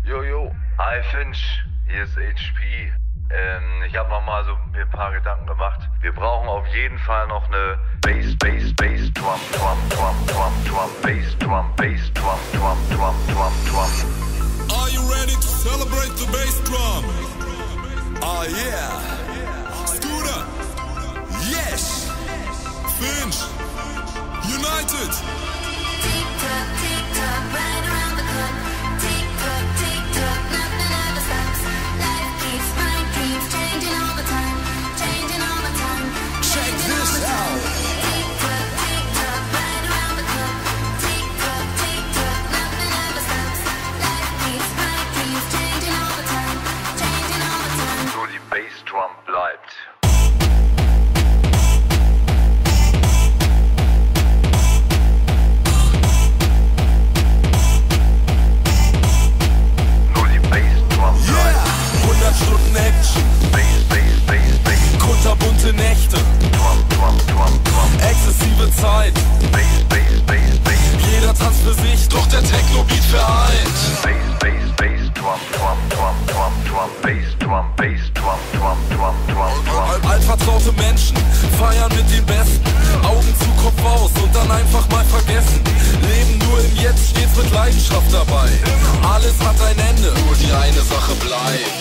Jojo, hi Finch, hier ist HP. Ich habe noch mal so mir ein paar Gedanken gemacht. Wir brauchen auf jeden Fall noch eine Bass, Drum, Bass, Drum. Are you ready to celebrate the bass drum? Oh yeah. Scooter. Yes. Finch. United. Tick tock, right around the clock. Tick tock, nothing ever stops. Life keeps, mind keeps changing all the time, changing all the time. Check this out. Tick tock, right around the clock. Tick tock, nothing ever stops. Life keeps, mind keeps changing all the time, changing all the time. Nur die Bassdrum bleibt. Stunden Action, kunterbunte Nächte, exzessive Zeit, jeder tanzt für sich, doch der Techno-Beat vereint. Altvertraute Menschen feiern mit den Besten, Augen zu, Kopf aus und dann einfach mal vergessen. Leben nur im Jetzt, stets mit Leidenschaft dabei. Alles hat ein Ende, nur die eine Sache bleibt.